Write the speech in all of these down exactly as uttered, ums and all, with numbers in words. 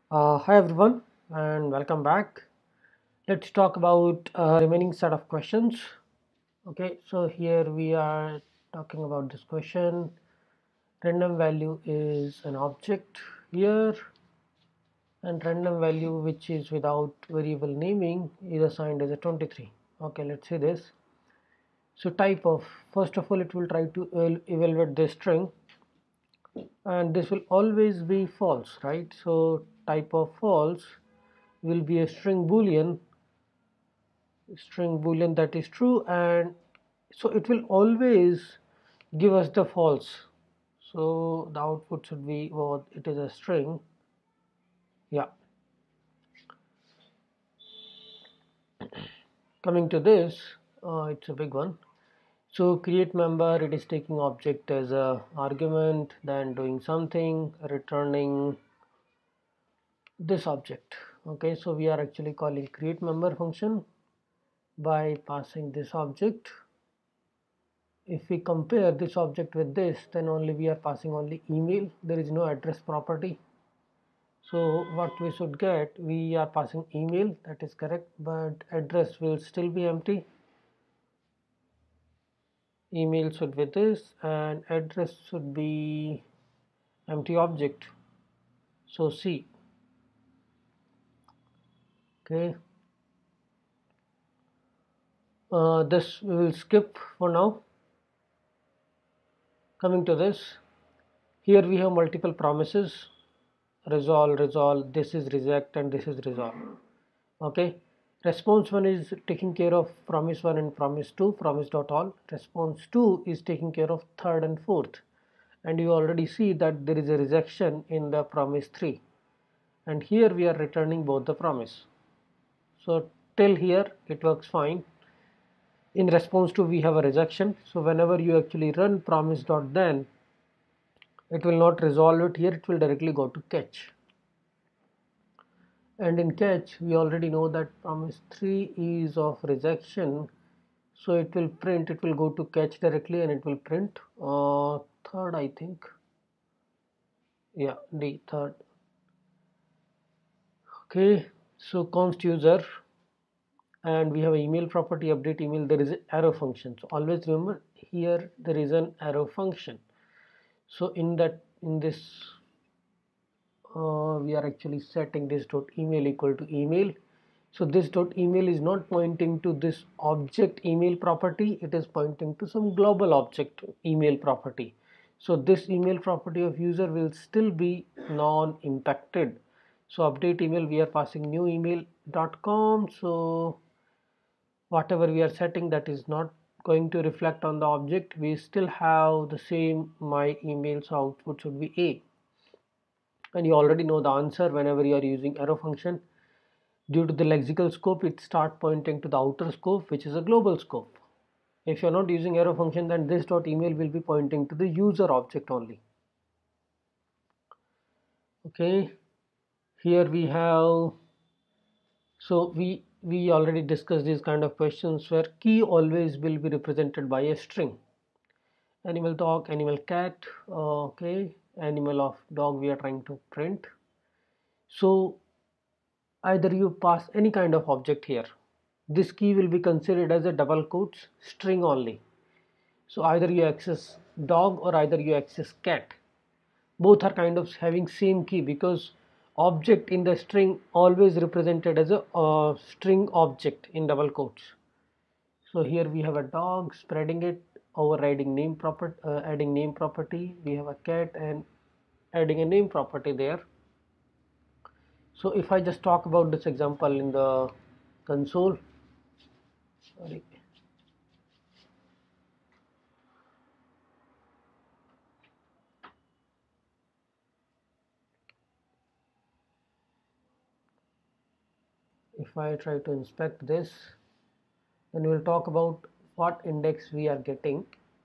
Uh, hi everyone and welcome back. Let's talk about uh, remaining set of questions. Okay, so here we are talking about this question. Random value is an object here, and random value which is without variable naming is assigned as a twenty-three. Okay, let's see this. So type of, first of all, it will try to eval- evaluate the string, and this will always be false, right? So type of false will be a string boolean string boolean that is true, and so it will always give us the false. So the output should be, well, it is a string. Yeah, coming to this, uh, it's a big one. So create member, it is taking object as a argument, then doing something, returning this object. Okay, so we are actually calling create member function by passing this object. If we compare this object with this, then only we are passing only email. There is no address property. So what we should get, we are passing email, that is correct, but address will still be empty. Email should be this and address should be empty object. So C. Okay, uh, this we will skip for now. Coming to this, here we have multiple promises: resolve, resolve, this is reject, and this is resolve. Okay, response one is taking care of promise one and promise two, promise dot all. Response two is taking care of third and fourth, and you already see that there is a rejection in the promise three, and here we are returning both the promise. So till here it works fine. In response to, we have a rejection, so whenever you actually run promise dot then, it will not resolve it here, it will directly go to catch. And in catch we already know that promise three is of rejection, so it will print, it will go to catch directly and it will print uh, third, I think. Yeah, D, third. Okay, so const user, and we have email property, update email, there is an arrow function. So always remember, here there is an arrow function. So in that, in this, uh, we are actually setting this dot email equal to email. So this dot email is not pointing to this object email property, it is pointing to some global object email property. So this email property of user will still be non-impacted. So update email, we are passing new email dot com. So whatever we are setting, that is not going to reflect on the object. We still have the same my email, so output should be A. And you already know the answer whenever you are using arrow function. Due to the lexical scope, it start pointing to the outer scope, which is a global scope. If you're not using arrow function, then this dot email will be pointing to the user object only. Okay, here we have, so we we already discussed these kind of questions where key always will be represented by a string. Animal dog, animal cat, uh, okay, animal of dog we are trying to print. So either you pass any kind of object here, this key will be considered as a double quotes string only. So either you access dog or either you access cat, both are kind of having same key, because object in the string always represented as a uh, string object in double quotes. So here we have a dog, spreading it, overriding name property, uh, adding name property. We have a cat and adding a name property there. So if I just talk about this example in the console, sorry, if I try to inspect this, then we will talk about what index we are getting.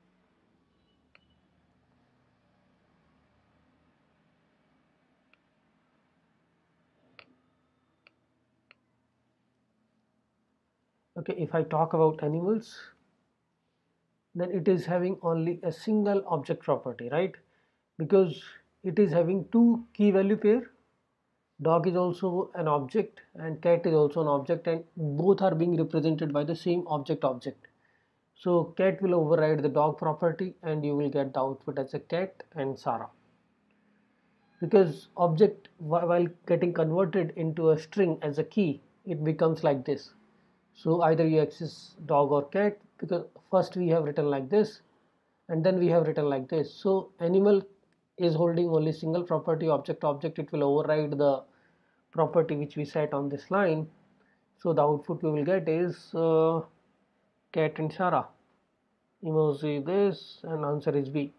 Okay, if I talk about animals, then it is having only a single object property, right? Because it is having two key value pair. Dog is also an object and cat is also an object, and both are being represented by the same object object. So cat will override the dog property and you will get the output as a cat and Sarah. Because object while getting converted into a string as a key, it becomes like this. So either you access dog or cat, because first we have written like this and then we have written like this. So animal is holding only single property, object object, it will override the property which we set on this line. So the output we will get is uh, cat and Sarah. Emoji this and answer is B.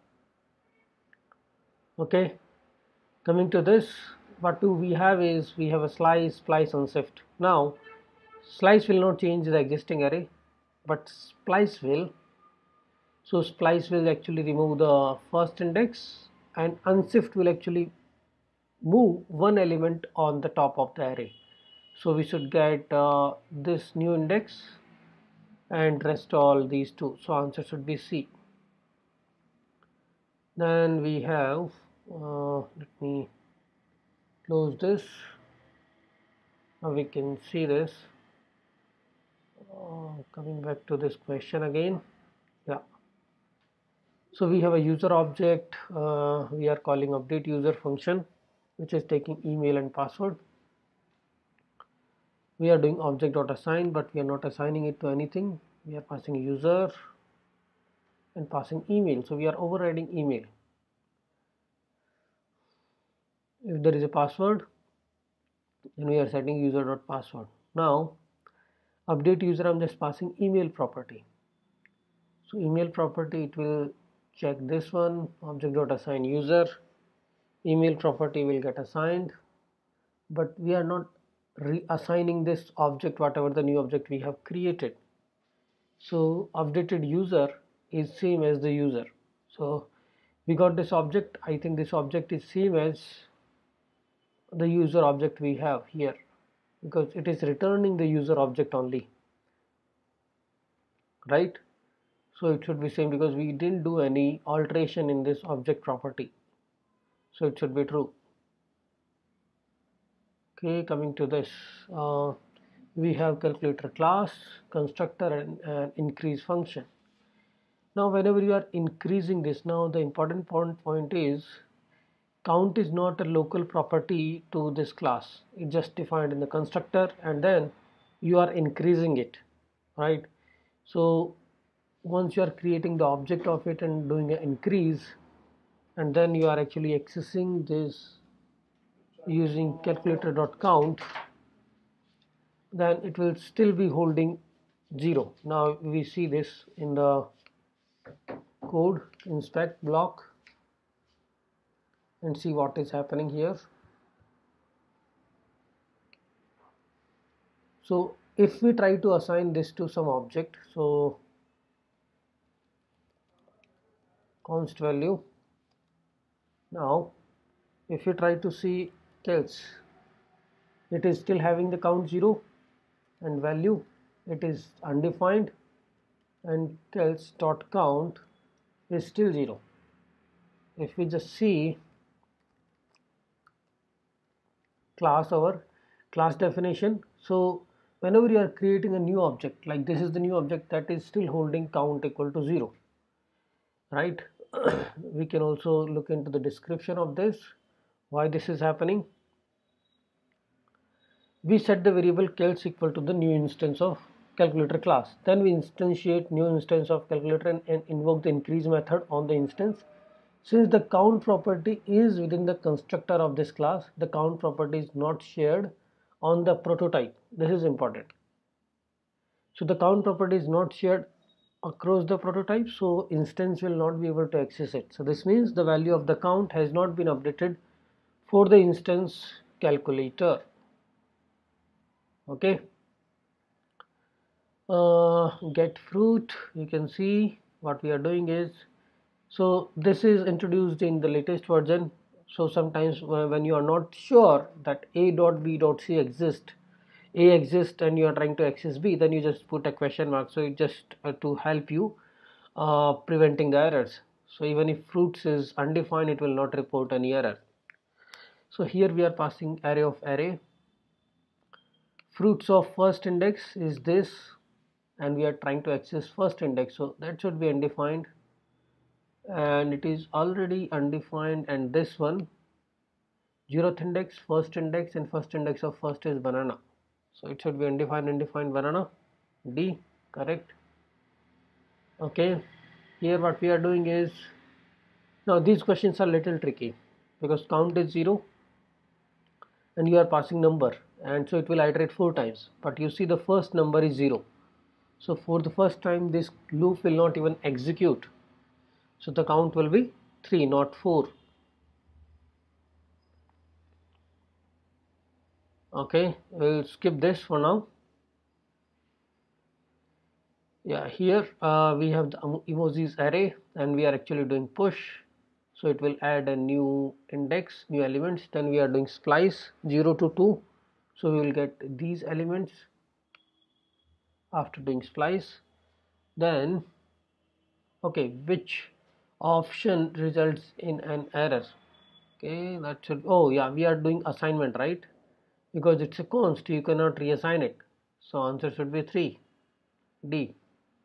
Okay, coming to this, what do we have is we have a slice, splice, and shift. Now slice will not change the existing array, but splice will. So splice will actually remove the first index and unshift will actually move one element on the top of the array. So we should get uh, this new index and rest all these two. So answer should be C. Then we have uh, let me close this. Now we can see this. Uh, coming back to this question again. Yeah. So we have a user object. Uh, we are calling update user function, which is taking email and password. We are doing object.assign, but we are not assigning it to anything. We are passing user and passing email. So we are overriding email. If there is a password, then we are setting user.password. Now update user, I'm just passing email property. So email property, it will check this one, object.assign user, email property will get assigned, but we are not reassigning this object, whatever the new object we have created. So updated user is same as the user. So we got this object. I think this object is same as the user object we have here, because it is returning the user object only, right? So it should be same because we didn't do any alteration in this object property, so it should be true. Okay, coming to this, uh, we have calculator class, constructor, and, and increase function. Now whenever you are increasing this, now the important point point is count is not a local property to this class. It's just defined in the constructor and then you are increasing it, right? So once you are creating the object of it and doing an increase, and then you are actually accessing this using calculator.count, then it will still be holding zero. Now we see this in the code, inspect block, and see what is happening here. So if we try to assign this to some object, so const value, now if you try to see Kels, it is still having the count zero, and value it is undefined, and Kels dot count is still zero. If we just see class, our class definition, so whenever you are creating a new object, like this is the new object, that is still holding count equal to zero, right? We can also look into the description of this, why this is happening. We set the variable Kels equal to the new instance of calculator class. Then we instantiate new instance of calculator and, and invoke the increase method on the instance. Since the count property is within the constructor of this class, the count property is not shared on the prototype. This is important. So the count property is not shared across the prototype, so instance will not be able to access it. So this means the value of the count has not been updated for the instance calculator. Okay. Uh, get fruit, you can see what we are doing is, so this is introduced in the latest version. So sometimes when you are not sure that a dot b dot c exists, a exists and you are trying to access b, then you just put a question mark. So it just uh, to help you uh, preventing the errors. So even if fruits is undefined, it will not report any error. So here we are passing array of array. Fruits of first index is this, and we are trying to access first index, so that should be undefined, and it is already undefined. And this one, zeroth index, first index, and first index of first is banana, so it should be undefined, undefined, banana. D, correct. Okay, here what we are doing is, now these questions are little tricky because count is zero and you are passing number, and so it will iterate four times, but you see the first number is zero, so for the first time this loop will not even execute, so the count will be three, not four. Okay, we'll skip this for now. Yeah, here uh, we have the emojis array and we are actually doing push, so it will add a new index, new elements. Then we are doing splice zero to two, so we will get these elements after doing splice. Then okay, which option results in an error? Okay, that should, oh yeah, we are doing assignment, right? Because it's a const, you cannot reassign it, so answer should be three, D.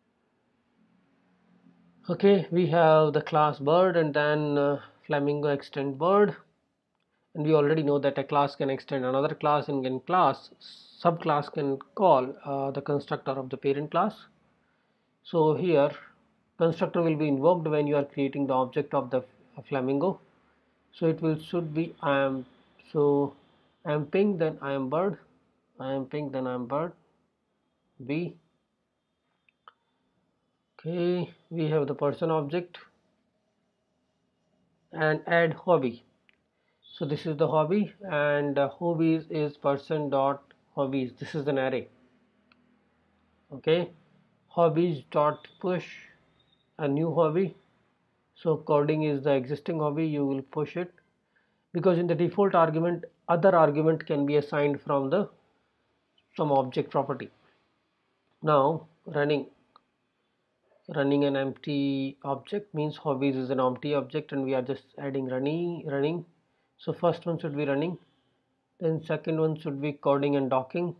Okay, we have the class bird and then uh, flamingo extend bird, and we already know that a class can extend another class, and in class subclass can call uh, the constructor of the parent class. So here constructor will be invoked when you are creating the object of the flamingo, so it will should be I am, so I am pink, then I am bird, I am pink, then I am bird, B. Okay, we have the person object and add hobby, so this is the hobby, and uh, hobbies is person dot hobbies, this is an array. Okay, hobbies dot push a new hobby, so coding is the existing hobby, you will push it, because in the default argument other argument can be assigned from the some object property. Now running running an empty object means hobbies is an empty object and we are just adding running running so first one should be running, then second one should be coding and docking,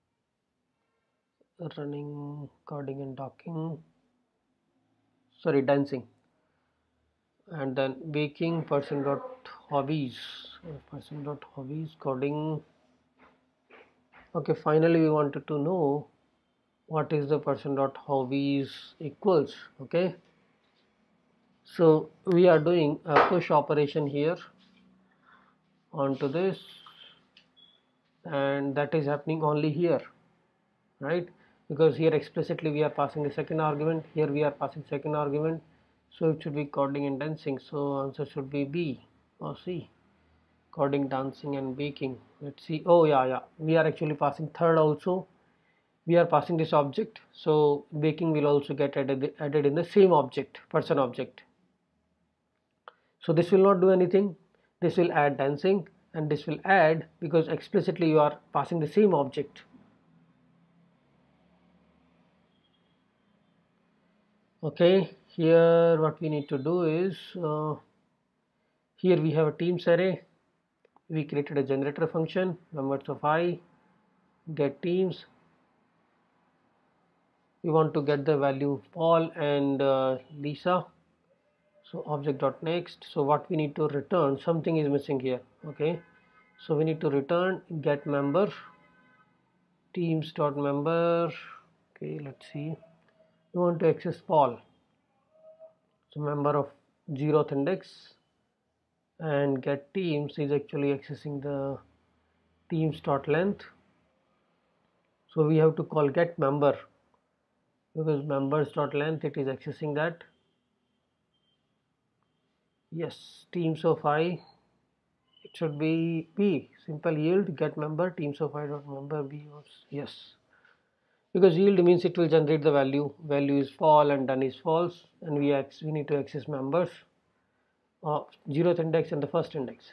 running, coding and docking, sorry, dancing, and then baking person dot hobbies, person dot hobbies, coding. Okay, finally we wanted to know what is the person dot hobbies equals. Okay, so we are doing a push operation here onto this, and that is happening only here, right? Because here explicitly we are passing the second argument, here we are passing second argument, so it should be coding and dancing, so answer should be B or C, coding, dancing and baking. Let's see, oh yeah, yeah, we are actually passing third also, we are passing this object, so baking will also get added, added in the same object, person object. So this will not do anything, this will add dancing, and this will add because explicitly you are passing the same object. Okay, here what we need to do is, uh, here we have a teams array, we created a generator function, members of I, get teams, we want to get the value Paul and uh, Lisa, so object dot next, so what we need to return, something is missing here. Okay, so we need to return get member, teams dot member. Okay, let's see, we want to access Paul, so member of zeroth index, and get teams is actually accessing the teams dot length, so we have to call get member because members dot length it is accessing that. Yes, teams of I, it should be B, simple yield get member teams of I dot member B, yes, because yield means it will generate the value, value is Paul and done is false, and we, we need to access members of zeroth index and the first index.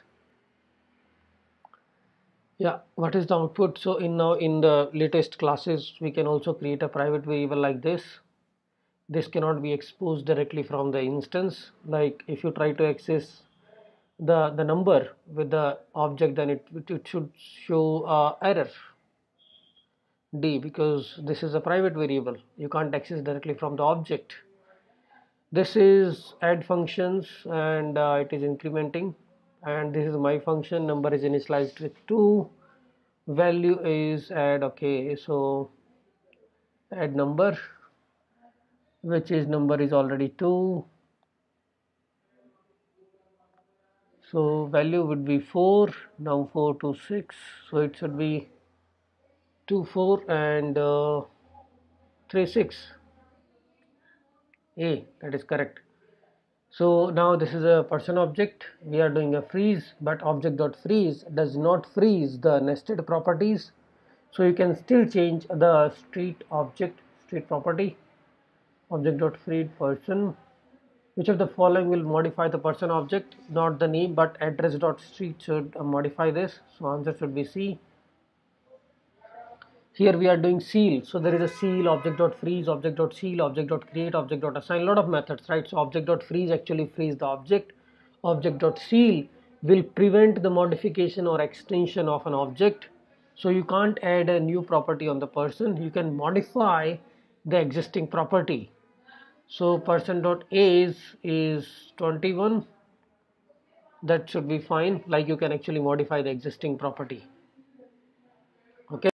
Yeah, what is the output? So in now in the latest classes we can also create a private variable like this. This cannot be exposed directly from the instance, like if you try to access the the number with the object, then it, it should show uh, error D, because this is a private variable, you can't access directly from the object. This is add functions, and uh, it is incrementing, and this is my function. Number is initialized with two, value is add. Okay, so add number, which is number is already two, so value would be four. Now four to six, so it should be two four and uh, three six. A, that is correct. So now this is a person object, we are doing a freeze, but object.freeze does not freeze the nested properties, so you can still change the street object, street property, object.freeze person. Which of the following will modify the person object? Not the name, but address.street should uh, modify this, so answer should be C. Here we are doing seal, so there is a seal, object.freeze, object.seal, object.create, object.assign, a lot of methods, right? So object.freeze actually freeze the object, object.seal will prevent the modification or extension of an object, so you can't add a new property on the person, you can modify the existing property. So person.age is twenty-one, that should be fine, like you can actually modify the existing property.